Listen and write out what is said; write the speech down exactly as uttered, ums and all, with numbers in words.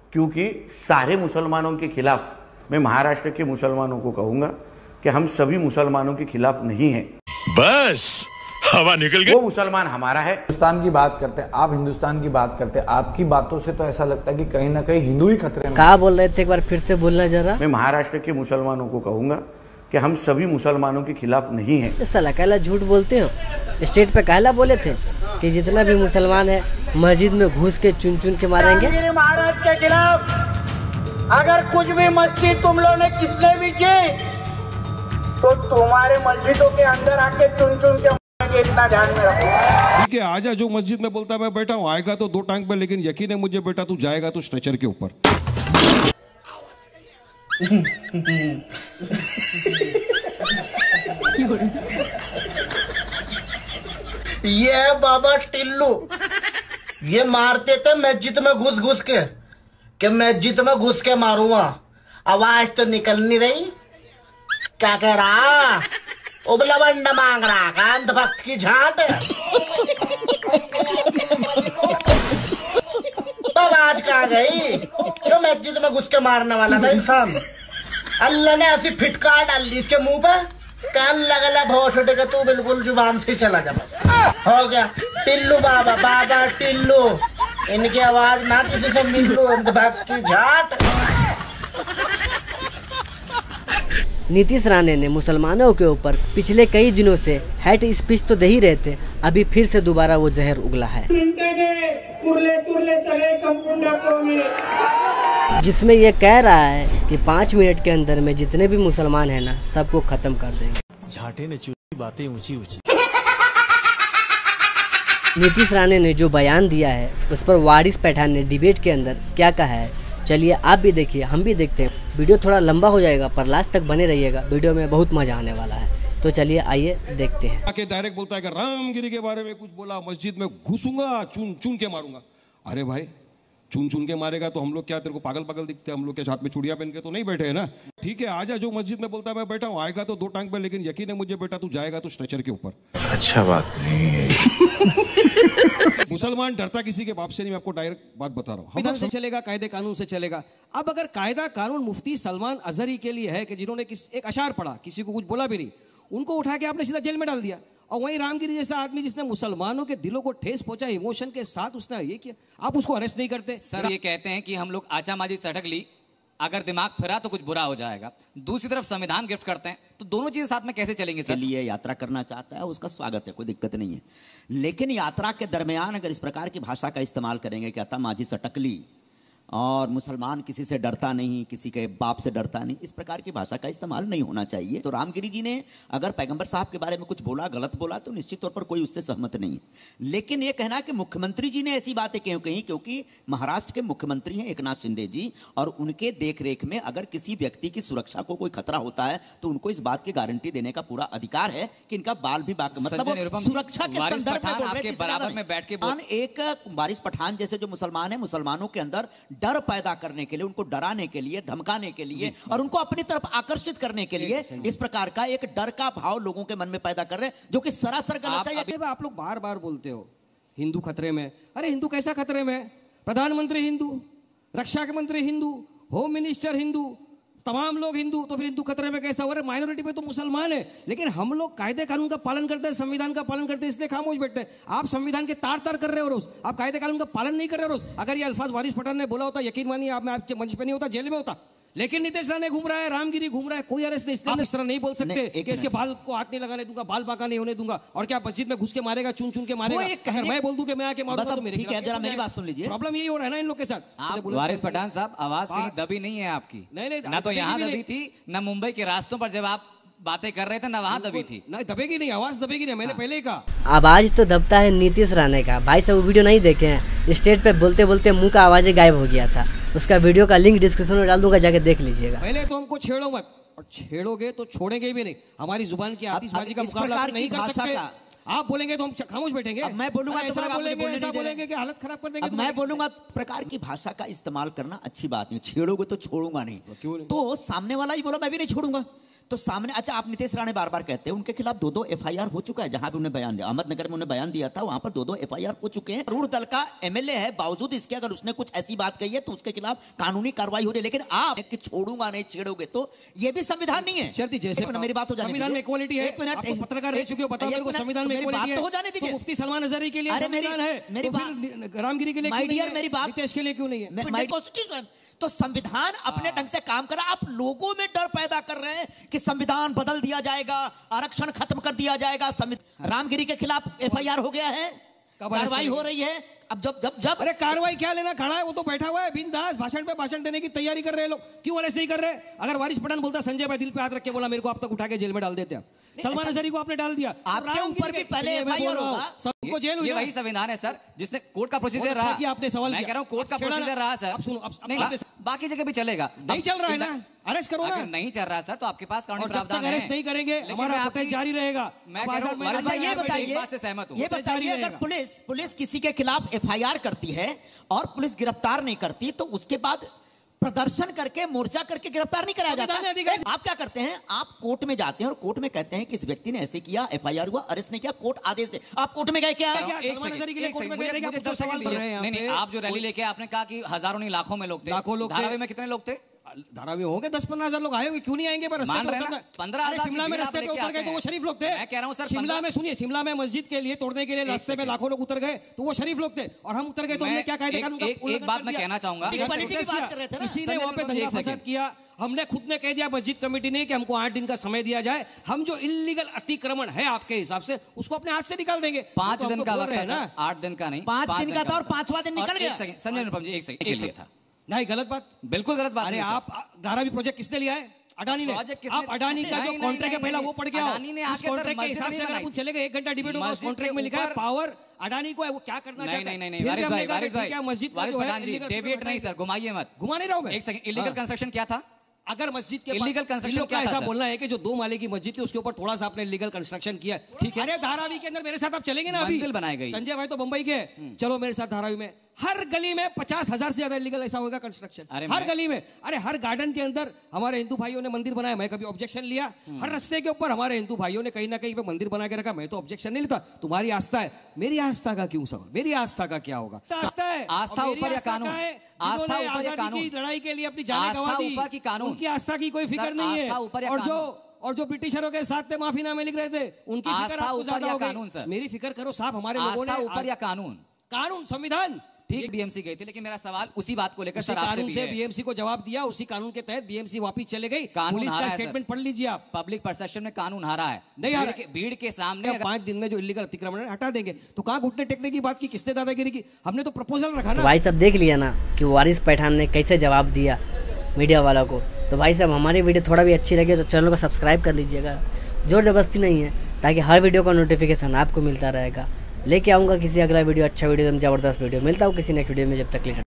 क्योंकि सारे मुसलमानों के खिलाफ मैं महाराष्ट्र के मुसलमानों को कहूंगा कि हम सभी मुसलमानों के खिलाफ नहीं हैं। बस हवा निकल गई। वो मुसलमान हमारा है। हिंदुस्तान की बात करते हैं, आप हिंदुस्तान की बात करते हैं, आपकी बातों से तो ऐसा लगता है कि कहीं ना कहीं हिंदू ही खतरे में। कहा बोल रहे थे, एक बार फिर से बोलना जरा। मैं महाराष्ट्र के मुसलमानों को कहूंगा कि हम सभी मुसलमानों के खिलाफ नहीं हैं। साला कहला झूठ बोलते हो। स्टेट पे कहला बोले थे कि जितना भी मुसलमान है मस्जिद में घुस के चुन चुन के मारेंगे। महाराज के खिलाफ अगर कुछ भी मस्जिद तुम लोगों ने किसने भी की तो तुम्हारे मस्जिदों के अंदर आके चुन चुन के मारेंगे, इतना ध्यान में रखो। ठीक है, आजा जो मस्जिद में बोलता है मैं बैठा हूँ, आएगा तो दो टांग पे, लेकिन यकीन है मुझे बेटा तू जाएगा तो स्ट्रेचर के ऊपर। ये बाबा टिल्लू ये मारते थे मस्जिद में घुस घुस के कि मस्जिद में घुस के मारूंगा, आवाज तो निकल नहीं रही। क्या कह रहा? उबला बंडा मांग रहा, कांत भक्त की झाट। तो आवाज कहाँ गई? क्यों मस्जिद में घुस के मारने वाला था इंसान? अल्लाह ने ऐसी फिटकार डाल दी इसके मुंह पे, कान लगा भोश उठेगा, तू बिल्कुल जुबान से चला जा। बस हो गया टिल्लू बाबा, बाबा टिल्लू। इनकी आवाज ना किसी से मिल्लू, भक्त की झाट। नीतीश राणे ने मुसलमानों के ऊपर पिछले कई दिनों से हेट स्पीच तो दे ही रहे थे, अभी फिर से दोबारा वो जहर उगला है, जिसमें ये कह रहा है कि पाँच मिनट के अंदर में जितने भी मुसलमान हैं ना सबको खत्म कर देंगे। झाटे ने चूती बातें ऊंची ऊंची। नीतीश राणे ने जो बयान दिया है उस पर वारिस पठान ने डिबेट के अंदर क्या कहा है, चलिए आप भी देखिए, हम भी देखते हैं। वीडियो थोड़ा लंबा हो जाएगा पर लास्ट तक बने रहिएगा, वीडियो में बहुत मजा आने वाला है। तो चलिए आइए देखते हैं। आके डायरेक्ट बोलता है कि रामगिरी के बारे में कुछ बोला, मस्जिद में घुसूंगा, चुन चुन के मारूंगा। अरे भाई चुन चुन के मारेगा तो हम लोग क्या तेरे को पागल पागल दिखते हैं? हम लोग के हाथ में चूड़ियां पहन के तो नहीं बैठे है ना। ठीक है, आजा जो मस्जिद में बोलता है मैं बैठा हूँ, आएगा तो दो टांग पे, लेकिन यकीन है मुझे बेटा तू जाएगा तो स्ट्रेचर के ऊपर। अच्छा बात नहीं है। मुसलमान डरता किसी के बाप से नहीं, मैं आपको डायरेक्ट बात बता रहा हूँ। संविधान से चलेगा, कायदे कानून से चलेगा। अब अगर कायदा कानून मुफ्ती सलमान अजहरी के लिए है कि जिन्होंने किस एक अशार पढ़ा, किसी को कुछ बोला भी नहीं, उनको उठा के आपने सीधा जेल में डाल दिया। और वहीं रामगिरी जैसा आदमी जिसने मुसलमानों के दिलों को ठेस पहुंचा, इमोशन के साथ उसने ये किया, आप उसको अरेस्ट नहीं करते? सर ये कहते हैं कि हम लोग आचामाजी सटक ली, अगर दिमाग फिरा तो कुछ बुरा हो जाएगा। दूसरी तरफ संविधान गिफ्ट करते हैं, तो दोनों चीजें साथ में कैसे चलेंगी सर? के लिए यात्रा करना चाहता है उसका स्वागत है, कोई दिक्कत नहीं है, लेकिन यात्रा के दरमियान अगर इस प्रकार की भाषा का इस्तेमाल करेंगे कि आचामाजी सटक ली और मुसलमान किसी से डरता नहीं, किसी के बाप से डरता नहीं, इस प्रकार की भाषा का इस्तेमाल नहीं होना चाहिए। तो रामगिरी जी ने अगर पैगंबर साहब के बारे में कुछ बोला, गलत बोला, तो निश्चित तौर पर कोई उससे सहमत नहीं है। लेकिन यह कहना कि मुख्यमंत्री जी ने ऐसी बातें क्यों कही, क्योंकि महाराष्ट्र के मुख्यमंत्री हैं एक नाथ शिंदे जी, और उनके देखरेख में अगर किसी व्यक्ति की सुरक्षा को कोई खतरा होता है तो उनको इस बात की गारंटी देने का पूरा अधिकार है कि इनका बाल भी बाक मतलब सुरक्षा के संदर्भ में आपके बराबर में बैठ के एक वारिस पठान जैसे जो मुसलमान है, मुसलमानों के अंदर डर पैदा करने के लिए, उनको डराने के लिए, धमकाने के लिए और उनको अपनी तरफ आकर्षित करने के लिए इस प्रकार का एक डर का भाव लोगों के मन में पैदा कर रहे हैं, जो कि सरासर गलत है। आप, आप लोग बार बार बोलते हो हिंदू खतरे में। अरे हिंदू कैसा खतरे में? प्रधानमंत्री हिंदू, रक्षा के मंत्री हिंदू, होम मिनिस्टर हिंदू, तमाम लोग हिंदू, तो फिर हिंदू खतरे में कैसा हो रहा है? माइनॉरिटी पे तो मुसलमान है, लेकिन हम लोग कायदे कानून का पालन करते हैं, संविधान का पालन करते हैं, इसलिए खामोश बैठते हैं। आप संविधान के तार तार कर रहे हो रोज, आप कायदे कानून का पालन नहीं कर रहे हो रोज। अगर ये अल्फाज वारिस पठान ने बोला होता, यकीन मानिए आप, मैं आपके मंच पे नहीं होता, जेल में होता। लेकिन नीतीश राणे घूम रहा है, रामगिरी घूम रहा है, कोई अरेस्ट नहीं। इसलिए इस तरह नहीं बोल सकते कि इसके बाल को हाथ नहीं लगाने दूंगा, बाल बांका नहीं होने दूंगा। और क्या मस्जिद में घुस के मारेगा, चुन चुन के मारेगा? अगर मैं बोल दूं कि मैं आके मारूंगा तो मेरे ठीक है, जरा मेरी बात सुन लीजिए। प्रॉब्लम यही हो रहा है ना इन लोग के साथ। वारिस पठान साहब, आवाज कहीं दबी नहीं है आपकी? नहीं नहीं, ना तो यहाँ दबी थी, ना मुंबई के रास्तों पर जब आप बातें कर रहे थे ना वहां दबी थी। ना दबेगी नहीं, आवाज दबेगी नहीं, मैंने पहले ही कहा। आवाज तो दबता है नीतीश राणे का। भाई साहब वो वीडियो नहीं देखे हैं, स्टेज पे बोलते बोलते मुंह का आवाज गायब हो गया था, उसका वीडियो का लिंक डिस्क्रिप्शन में डाल दूंगा, जाके देख लीजिएगा। पहले तो हमको छेड़ो मत, और छेड़ोगे तो छोड़ेंगे भी नहीं। हमारी जुबान की आतिशबाजी का मुकाबला नहीं कर सकते। आप बोलेंगे तो हम खामोश बैठेंगे। अब मैं बोलूंगा तो ऐसा बोलेगा, बोलेंगे बोलने ऐसा नहीं दे बोलेंगे रहे। कि हालत खराब कर देंगे। अब मैं बोलूंगा प्रकार की भाषा का इस्तेमाल करना अच्छी बात नहीं, छेड़ोगे तो छोड़ूंगा नहीं। क्यों नहीं? तो सामने वाला ही बोला मैं भी नहीं छोड़ूंगा, तो सामने अच्छा आप नीतीश राणे बार बार कहते हैं उनके खिलाफ दो दो एफआईआर हो चुका है, जहां भी उन्होंने बयान दिया, अहमदनगर में उन्होंने बयान दिया था, वहां पर दो दो एफआईआर हो चुके हैं। रूढ़ दल का एमएलए है, बावजूद इसके अगर उसने कुछ ऐसी बात कही है तो उसके खिलाफ कानूनी कार्रवाई हो रही है। लेकिन आप कि छोड़ूंगा नहीं छेड़ोगे तो ये भी संविधान नहीं है। चलती जैसे मेरी बात हो जाने संविधान में इक्वालिटी है। एक मिनट, आपको पत्रकार रह चुके हो, बताओ मेरे को संविधान में इक्वालिटी है तो हो जाने तो दीजिए। मुफ्ती सलमान अजहरी के लिए अरे संविधान मेरी- है, मेरी तो फिर रामगिरी के लिए माय क्यों नहीं डियर है? मेरी बात नितेश के लिए क्यों नहीं है? माय कॉन्स्टिट्यूशन तो संविधान अपने ढंग से काम कर रहा है। आप लोगों में डर पैदा कर रहे हैं कि संविधान बदल दिया जाएगा, आरक्षण खत्म कर दिया जाएगा। रामगिरी के खिलाफ एफआईआर हो गया है, कार्रवाई हो रही है। अब जब जब जब अरे कार्रवाई क्या लेना, खड़ा है वो तो बैठा हुआ है बिंदास, भाषण पे भाषण देने की तैयारी कर रहे हैं लोग। क्यों अरेस्ट नहीं कर रहे? अगर वारिस पठान बोलता संजय भाई दिल पे हाथ रख के बोला मेरे को आप तक उठा के जेल में डाल देते हैं। सलमान अजहरी को आपने डाल दिया, आपके ऊपर भी पहले एफआईआर होगा, सबको जेल हुई। ये वही संविधान है सर जिसने कोर्ट का प्रोसीजर रहा। आपने सवाल मैं कह रहा हूँ कोर्ट का प्रोसीजर रहा सर। अब सुनो, नहीं बाकी जगह भी चलेगा, नहीं चल रहा है ना, अरेस्ट करो ना। अगर नहीं चल रहा है सर तो आपके पास कानूनी और जब प्रावधान तक है। अरेस्ट नहीं करेंगे हमारा प्रोटेस्ट जारी रहेगा। मैं कह रहा हूं, अच्छा ये बताइए, एक बात से सहमत हूं। ये बताइए अगर पुलिस पुलिस किसी के खिलाफ एफआईआर करती है और पुलिस गिरफ्तार नहीं करती तो उसके बाद प्रदर्शन करके मोर्चा करके गिरफ्तार नहीं कराया जाता। आप क्या करते हैं, आप कोर्ट में जाते हैं और कोर्ट में कहते हैं कि इस व्यक्ति ने ऐसे किया, एफआईआर हुआ, अरेस्ट नहीं किया, कोर्ट आदेश दे। आप कोर्ट में गए क्या? नहीं नहीं, आप जो रैली लेके आपने कहा कि हजारों नहीं लाखों में लोग थे, लाखों लोग धारावी में कितने लोग थे? धारावी होंगे दस पंद्रह हजार लोग आए होंगे, क्यों नहीं आएंगे? पर मान रहे हैं पंद्रह हजार शिमला में रास्ते पे उतर गए तो वो शरीफ लोग थे। मैं कह रहा हूं सर शिमला में सुनिए, शिमला में मस्जिद के लिए तोड़ने के लिए रास्ते में लाखों लोग उतर गए तो वो शरीफ लोग थे, और हम उतर गए तो हमने क्या कायदे कानून का एक बात मैं कहना चाहूंगा, किसी ने वहां पे दंगा फसाद किया, हमने खुद ने कह दिया मस्जिद कमेटी ने कि हमको आठ दिन का समय दिया जाए, हम जो इलीगल अतिक्रमण है आपके हिसाब से उसको अपने हाथ से निकाल देंगे। पांच दिन का वक्त है ना, आठ दिन का नहीं, पांच दिन का था और पांचवा दिन निकल गया। संजय अनुपम जी एक सेकंड के लिए था। नहीं गलत बात, बिल्कुल गलत बात। अरे आप धारावी प्रोजेक्ट किसने लिया है? अडानी ने। आप अडानी का जो कॉन्ट्रैक्ट है पहला वो पढ़ के आओ। उस कॉन्ट्रैक्ट के हिसाब से अगर अपन चलेगा एक घंटा डिबेट होगा, उस कॉन्ट्रैक्ट में लिखा है पावर अडानी को है, वो क्या करना चाहता है। नहीं नहीं वारिस भाई, वारिस भाई, मस्जिद वारिस पठान जी डेविएट नहीं सर, घुमाइए मत। घुमा नहीं रहा हूं मैं। एक सेकंड, इलीगल कंस्ट्रक्शन क्या था? अगर मस्जिद के इलीगल कंस्ट्रक्शन क्या ऐसा था? बोलना है कि जो दो माले की मस्जिद थी उसके ऊपर थोड़ा सा आपने लीगल कंस्ट्रक्शन किया, ठीक है। अरे धारावी के अंदर मेरे साथ आप चलेंगे ना? अभी मंजिल बनाई गई। संजय भाई तो बम्बई के, चलो मेरे साथ धारावी में हर गली में पचास हजार से ज्यादा इलीगल ऐसा होगा कंस्ट्रक्शन, हर गली में। अरे हर गार्डन के अंदर हमारे हिंदू भाइयों ने मंदिर बनाया, मैं कभी ऑब्जेक्शन लिया? हर रास्ते के ऊपर हमारे हिंदू भाइयों ने कहीं ना कहीं पे मंदिर बना के रखा, मैं तो ऑब्जेक्शन नहीं लेता। तुम्हारी आस्था है, मेरी आस्था का क्यों सवाल? मेरी आस्था का क्या होगा? आस्था है, आस्था ऊपर या कानून? आस्था ऊपर या कानून? लड़ाई के लिए अपनी जान गंवा दी, ऊपर की कानून? उनकी आस्था की कोई फिक्र नहीं है। और जो और जो ब्रिटिशरों के साथ माफीनामे लिख रहे थे उनकी फिक्र आपको ज्यादा हो गई। मेरी फिक्र करो साहब, हमारे लोगों ने ऊपर या कानून? कानून, संविधान। ठीक, बीएमसी गई थी, लेकिन मेरा सवाल उसी बात को लेकर सर आपसे कानून भी से है। बीएमसी को जवाब दिया, उसी कानून के तहत बीएमसी वापस चले गई। पुलिस का स्टेटमेंट पढ़ लीजिए आप। पब्लिक परसेप्शन में कानून हारा है, नहीं हारा। भीड़ के सामने पांच दिन में जो इलीगल अतिक्रमण हटा देंगे तो कहाँ घुटने टेकने की बात की, किसने दादागिरी की? हमने तो प्रपोजल रखा ना। भाई साहब देख लिया ना कि वारिस पठान ने कैसे जवाब दिया मीडिया वाला को। तो भाई साहब हमारी वीडियो थोड़ा भी अच्छी लगे तो चैनल को सब्सक्राइब कर लीजिएगा, जोर जबरदस्ती नहीं है, ताकि हर वीडियो का नोटिफिकेशन आपको मिलता रहेगा। लेके आऊँगा किसी अगला वीडियो, अच्छा वीडियो, जबरदस्त वीडियो। मिलता हूँ किसी नेक्स्ट वीडियो में, जब तक